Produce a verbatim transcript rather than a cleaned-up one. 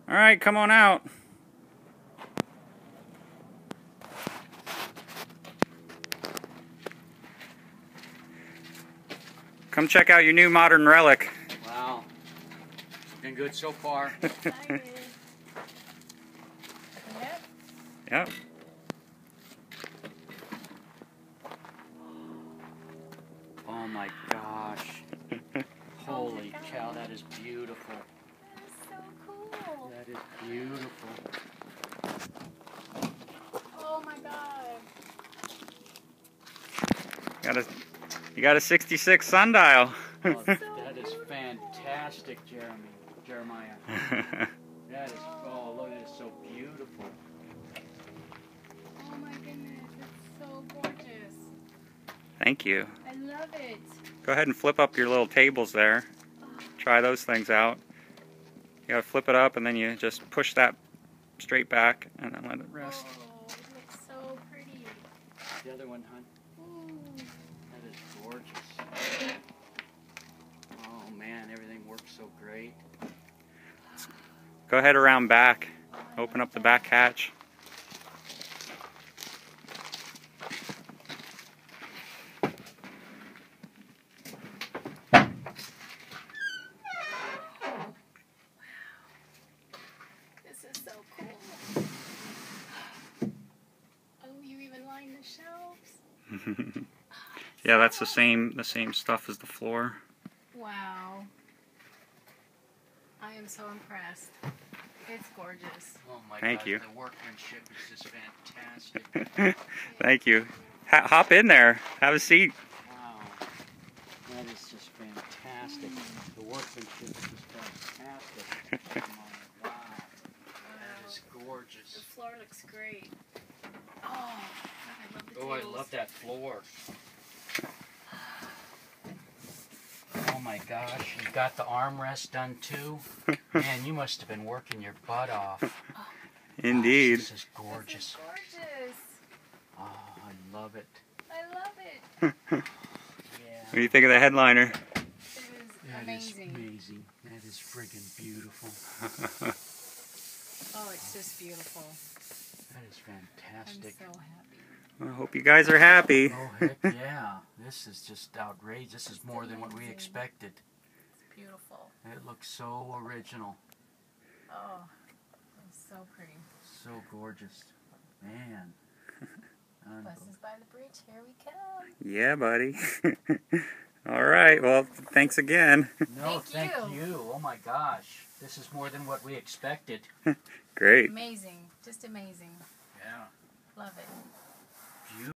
All right, come on out. Come check out your new modern relic. Wow. It's been good so far. Yep. Oh my gosh. Holy cow, that is beautiful. That is so cool. That is beautiful. Oh my god. Got a, you got a sixty-six Sundial. Oh, that is fantastic, Jeremy. Jeremiah. That is, oh look, it is so beautiful. Oh my goodness, it's so gorgeous. Thank you. I love it. Go ahead and flip up your little tables there. Try those things out. You gotta flip it up and then you just push that straight back and then let it rest. Oh, it looks so pretty. The other one, hon. Ooh. That is gorgeous. Oh man, everything works so great. Go ahead around back. Open up the back hatch. This is so cool. Oh, you even lined the shelves? Yeah, that's the same the same stuff as the floor. Wow. I am so impressed. It's gorgeous. Oh my Thank God, you. The workmanship is just fantastic. Thank you. H hop in there. Have a seat. Wow. That is just fantastic. The workmanship is just fantastic. Oh my, wow. That is The gorgeous. floor looks great. Oh, I love the Oh, I tables. love that floor. Oh my gosh, you got the armrest done too? Man, you must have been working your butt off. Indeed. Gosh, this is gorgeous. This is gorgeous. Oh, I love it. I love it. What Yeah. do you think of the headliner? It is That is amazing. amazing. That is friggin' beautiful. Oh, it's just beautiful. That is I'm fantastic. so happy. I hope you guys are happy. Oh, heck yeah. This is just outrageous. This is more than what we amazing. expected. It's beautiful. It looks so original. Oh, it's so pretty. So gorgeous. Man. Buses by the bridge, here we come. Yeah, buddy. All right. Well, thanks again. No, Thank thank you. you. Oh my gosh. This is more than what we expected. Great. Amazing. Just amazing. Yeah.